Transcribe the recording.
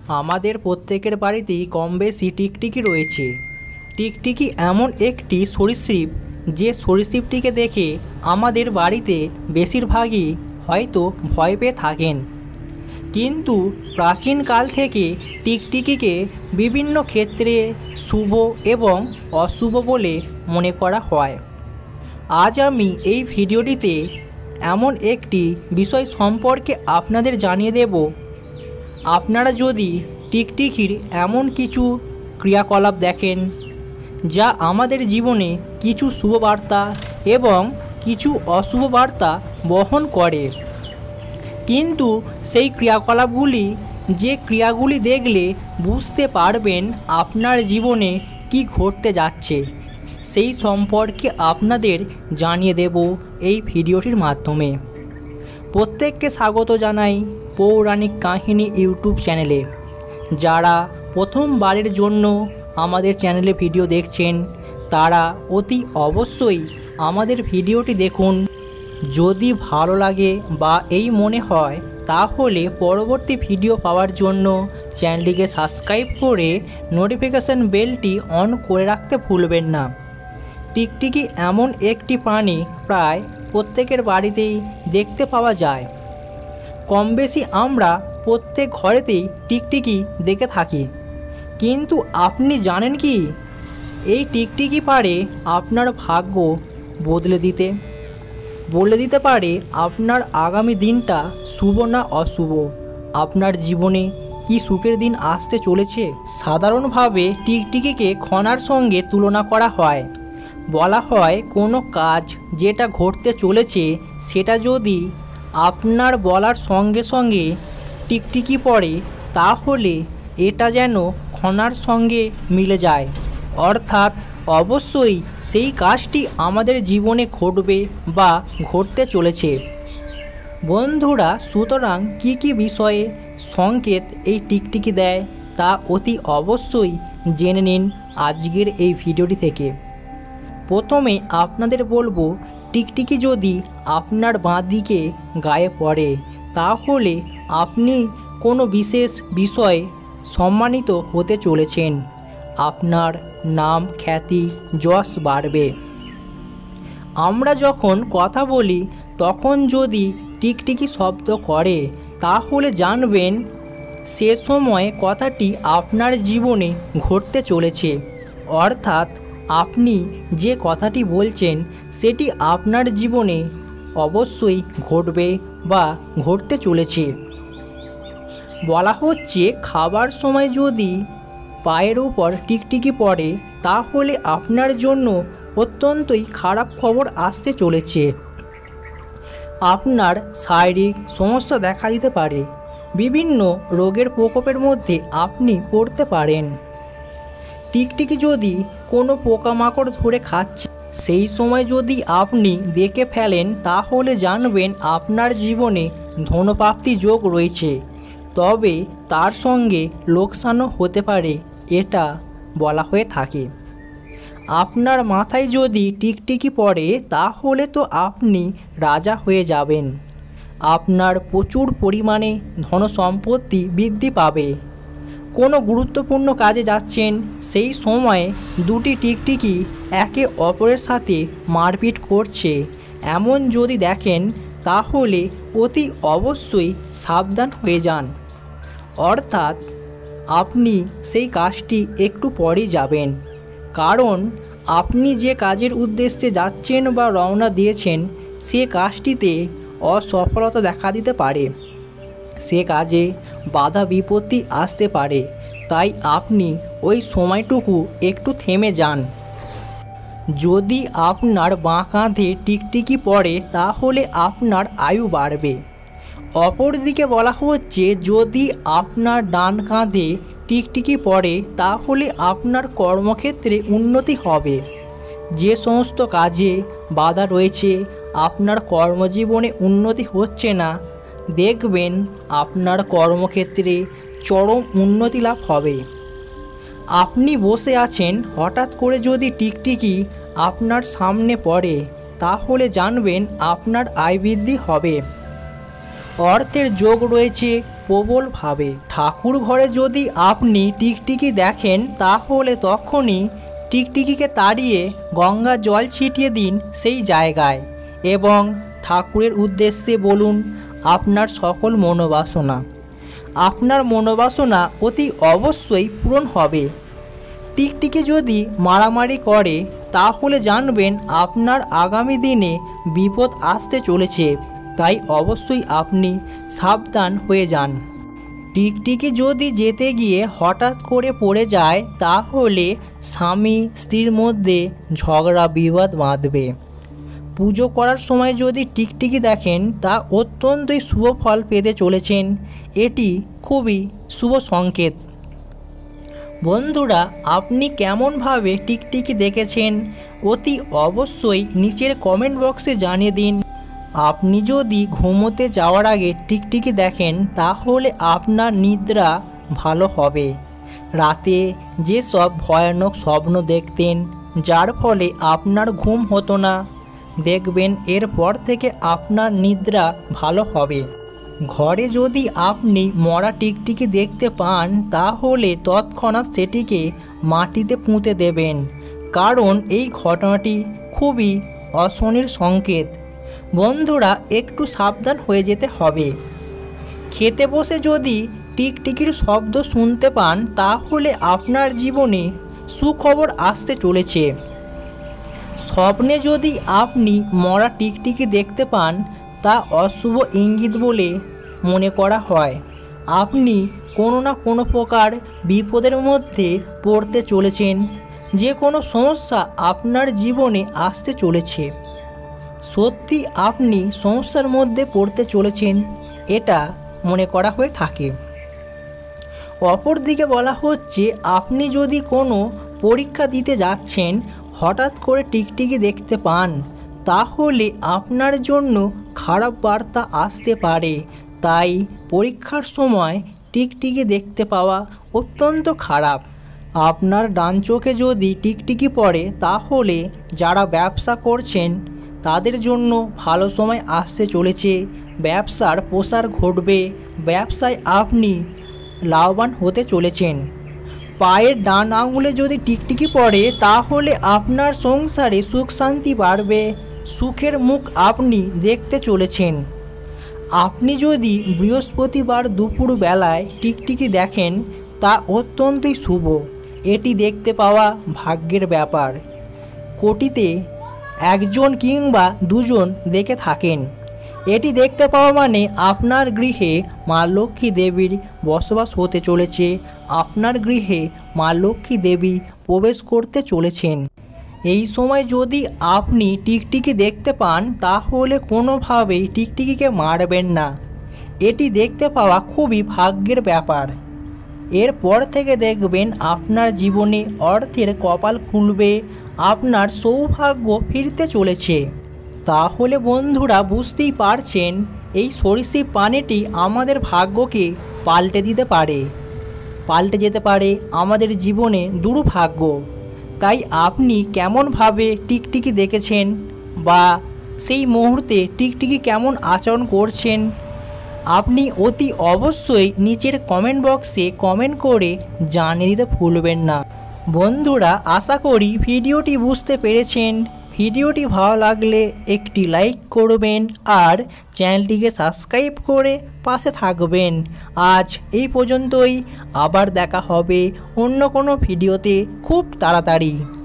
আমাদের প্রত্যেকের বাড়িতেই কম বেশি টিকটিকি রয়েছে। টিকটিকি এমন একটি সরীসৃপ যে সরীসৃপটিকে দেখে আমাদের বাড়িতে বেশিরভাগই হয়তো ভয় পেয়ে থাকেন। কিন্তু প্রাচীনকাল থেকে টিকটিকিকে বিভিন্ন ক্ষেত্রে শুভ এবং অশুভ বলে মনে করা হয়। আজ আমি এই ভিডিওটিতে এমন একটি বিষয় সম্পর্কে আপনাদের জানিয়ে দেব, আপনারা যদি টিকটিকির এমন কিছু ক্রিয়াকলাপ দেখেন যা আমাদের জীবনে কিছু শুভ বার্তা এবং কিছু অশুভ বার্তা বহন করে, কিন্তু সেই ক্রিয়াকলাপগুলি যে ক্রিয়াগুলি দেখলে বুঝতে পারবেন আপনার জীবনে কি ঘটতে যাচ্ছে, সেই সম্পর্কে আপনাদের জানিয়ে দেব এই ভিডিওটির মাধ্যমে। প্রত্যেককে স্বাগত জানাই পৌরাণিক কাহিনী ইউটিউব চ্যানেলে। যারা প্রথমবারের জন্য আমাদের চ্যানেলে ভিডিও দেখছেন তারা অতি অবশ্যই আমাদের ভিডিওটি দেখুন। যদি ভালো লাগে বা এই মনে হয় তাহলে পরবর্তী ভিডিও পাওয়ার জন্য চ্যানেলটিকে সাবস্ক্রাইব করে নোটিফিকেশান বেলটি অন করে রাখতে ভুলবেন না। টিকটিকি এমন একটি প্রাণী প্রায় প্রত্যেকের বাড়িতেই দেখতে পাওয়া যায়। কম বেশি আমরা প্রত্যেক ঘরেতেই টিকটিকি দেখে থাকি, কিন্তু আপনি জানেন কি এই টিকটিকি পারে আপনার ভাগ্য বলে দিতে পারে আপনার আগামী দিনটা শুভ না অশুভ, আপনার জীবনে কি সুখের দিন আসতে চলেছে। সাধারণভাবে টিকটিকিকে খনার সঙ্গে তুলনা করা হয়। বলা হয় কোনো কাজ যেটা ঘটতে চলেছে সেটা যদি আপনার বলার সঙ্গে সঙ্গে টিকটিকি পড়ে তাহলে এটা যেন খনার সঙ্গে মিলে যায়, অর্থাৎ অবশ্যই সেই কাজটি আমাদের জীবনে ঘটবে বা ঘটতে চলেছে। বন্ধুরা, সুতরাং কি বিষয়ে সংকেত এই টিকটিকি দেয় তা অতি অবশ্যই জেনে নিন আজকের এই ভিডিওটি থেকে। প্রথমে আপনাদের বলবো, টিকটিকি যদি আপনার বাঁ দিকে গায়ে পড়ে তাহলে আপনি কোনো বিশেষ বিষয়ে সম্মানিত হতে চলেছেন। আপনার নাম খ্যাতি যশ বাড়বে। আমরা যখন কথা বলি তখন যদি টিকটিকি শব্দ করে তাহলে জানবেন সে সময় কথাটি আপনার জীবনে ঘটতে চলেছে, অর্থাৎ আপনি যে কথাটি বলছেন সেটি আপনার জীবনে অবশ্যই ঘটবে বা ঘটতে চলেছে। বলা হচ্ছে খাবার সময় যদি পায়ের উপর টিকটিকি পড়ে তাহলে আপনার জন্য অত্যন্তই খারাপ খবর আসতে চলেছে। আপনার শারীরিক সমস্যা দেখা দিতে পারে, বিভিন্ন রোগের প্রকোপের মধ্যে আপনি পড়তে পারেন। টিকটিকি যদি কোনো পোকামাকড় ধরে খাচ্ছে সেই সময় যদি আপনি দেখে ফেলেন তাহলে জানবেন আপনার জীবনে ধনপ্রাপ্তি যোগ রয়েছে, তবে তার সঙ্গে লোকসানও হতে পারে, এটা বলা হয়ে থাকে। আপনার মাথায় যদি টিকটিকি পড়ে তাহলে তো আপনি রাজা হয়ে যাবেন। আপনার প্রচুর পরিমাণে ধনসম্পত্তি বৃদ্ধি পাবে। কোনো গুরুত্বপূর্ণ কাজে যাচ্ছেন সেই সময়ে দুটি টিকটিকি একে অপরের সাথে মারপিট করছে এমন যদি দেখেন তাহলে অতি অবশ্যই সাবধান হয়ে যান, অর্থাৎ আপনি সেই কাজটি একটু পরেই যাবেন, কারণ আপনি যে কাজের উদ্দেশ্যে যাচ্ছেন বা রওনা দিয়েছেন সে কাজটিতে অসফলতা দেখা দিতে পারে, সে কাজে বাধা বিপত্তি আসতে পারে। তাই আপনি ওই সময়টুকু একটু থেমে যান। যদি আপনার বাঁ কাঁধে টিকটিকি পড়ে তাহলে আপনার আয়ু বাড়বে। অপরদিকে বলা হচ্ছে যদি আপনার ডান কাঁধে টিকটিকি পড়ে তাহলে আপনার কর্মক্ষেত্রে উন্নতি হবে। যে সমস্ত কাজে বাধা রয়েছে, আপনার কর্মজীবনে উন্নতি হচ্ছে না, দেখবেন আপনার কর্মক্ষেত্রে চরম উন্নতি লাভ হবে। আপনি বসে আছেন, হঠাৎ করে যদি টিকটিকি আপনার সামনে পড়ে তাহলে জানবেন আপনার আয় বৃদ্ধি হবে। অর্থের যোগ রয়েছে, প্রবলভাবে। ঠাকুর ঘরে যদি আপনি টিকটিকি দেখেন তাহলে তখনই টিকটিকিকে তাড়িয়ে গঙ্গা জল ছিটিয়ে দিন সেই জায়গায় এবং ঠাকুরের উদ্দেশ্যে বলুন আপনার সকল মনোবাসনা। আপনার মনোবাসনা অতি অবশ্যই পূরণ হবে। টিকটিকি যদি মারামারি করে তাহলে জানবেন আপনার আগামী দিনে বিপদ আসতে চলেছে, তাই অবশ্যই আপনি সাবধান হয়ে যান। টিকটিকি যদি যেতে গিয়ে হঠাৎ করে পড়ে যায় তাহলে স্বামী স্ত্রীর মধ্যে ঝগড়া বিবাদ বাঁধবে। পুজো করার সময় যদি টিকটিকি দেখেন তা অত্যন্তই শুভ ফল পেতে চলেছেন, এটি খুবই শুভ সংকেত। বন্ধুরা, আপনি কেমনভাবে টিকটিকি দেখেছেন অতি অবশ্যই নিচের কমেন্ট বক্সে জানিয়ে দিন। আপনি যদি ঘুমোতে যাওয়ার আগে টিকটিকি দেখেন তাহলে আপনার নিদ্রা ভালো হবে। রাতে যেসব ভয়ানক স্বপ্ন দেখতেন যার ফলে আপনার ঘুম হতো না, দেখবেন এরপর থেকে আপনার নিদ্রা ভালো হবে। ঘরে যদি আপনি মরা টিকটিকি দেখতে পান তাহলে তৎক্ষণাৎ সেটিকে মাটিতে পুঁতে দেবেন, কারণ এই ঘটনাটি খুবই অশনির সংকেত। বন্ধুরা, একটু সাবধান হয়ে যেতে হবে। খেতে বসে যদি টিকটিকির শব্দ শুনতে পান তাহলে আপনার জীবনে সুখবর আসতে চলেছে। স্বপ্নে যদি আপনি মরা টিকটিকি দেখতে পান তা অশুভ ইঙ্গিত বলে মনে করা হয়। আপনি কোনো না কোনো প্রকার বিপদের মধ্যে পড়তে চলেছেন, যে কোনো সমস্যা আপনার জীবনে আসতে চলেছে। সত্যি আপনি সমস্যার মধ্যে পড়তে চলেছেন এটা মনে করা হয়ে থাকে। অপরদিকে বলা হচ্ছে আপনি যদি কোনো পরীক্ষা দিতে যাচ্ছেন হঠাৎ করে টিকটিকি দেখতে পান তাহলে আপনার জন্য খারাপ বার্তা আসতে পারে, তাই পরীক্ষার সময় টিকটিকি দেখতে পাওয়া অত্যন্ত খারাপ। আপনার ডান চোখে যদি টিকটিকি পড়ে তাহলে যারা ব্যবসা করছেন তাদের জন্য ভালো সময় আসতে চলেছে। ব্যবসার প্রসার ঘটবে, ব্যবসায় আপনি লাভবান হতে চলেছেন। পায়ের ডান আঙুলে যদি টিকটিকি পড়ে তাহলে আপনার সংসারে সুখ শান্তি বাড়বে, সুখের মুখ আপনি দেখতে চলেছেন। আপনি যদি বৃহস্পতিবার দুপুর বেলায় টিকটিকি দেখেন তা অত্যন্তই শুভ। এটি দেখতে পাওয়া ভাগ্যের ব্যাপার। কোটিতে একজন কিংবা দুজন দেখে থাকেন। এটি দেখতে পাওয়া মানে আপনার গৃহে মা লক্ষ্মী দেবীর বসবাস হতে চলেছে, আপনার গৃহে মা লক্ষ্মী দেবী প্রবেশ করতে চলেছেন। এই সময় যদি আপনি টিকটিকি দেখতে পান তাহলে কোনোভাবেই টিকটিকিকে মারবেন না। এটি দেখতে পাওয়া খুবই ভাগ্যের ব্যাপার। এরপর থেকে দেখবেন আপনার জীবনে অর্থের কপাল খুলবে, আপনার সৌভাগ্য ফিরতে চলেছে। তাহলে বন্ধুরা বুঝতেই পারছেন এই সরীসৃপ প্রাণীটি আমাদের ভাগ্যকে পাল্টে দিতে পারে, পাল্টে যেতে পারে আমাদের জীবনে দুর্ভাগ্য। তাই আপনি কেমনভাবে টিকটিকি দেখেছেন বা সেই মুহূর্তে টিকটিকি কেমন আচরণ করছেন আপনি অতি অবশ্যই নিচের কমেন্ট বক্সে কমেন্ট করে জানিয়ে দিতে ভুলবেন না। বন্ধুরা, আশা করি ভিডিওটি বুঝতে পেরেছেন। ভিডিওটি ভালো লাগলে একটি লাইক করবেন আর চ্যানেলটিকে সাবস্ক্রাইব করে পাশে থাকবেন। আজ এই পর্যন্তই, আবার দেখা হবে অন্য কোনো ভিডিওতে খুব তাড়াতাড়ি।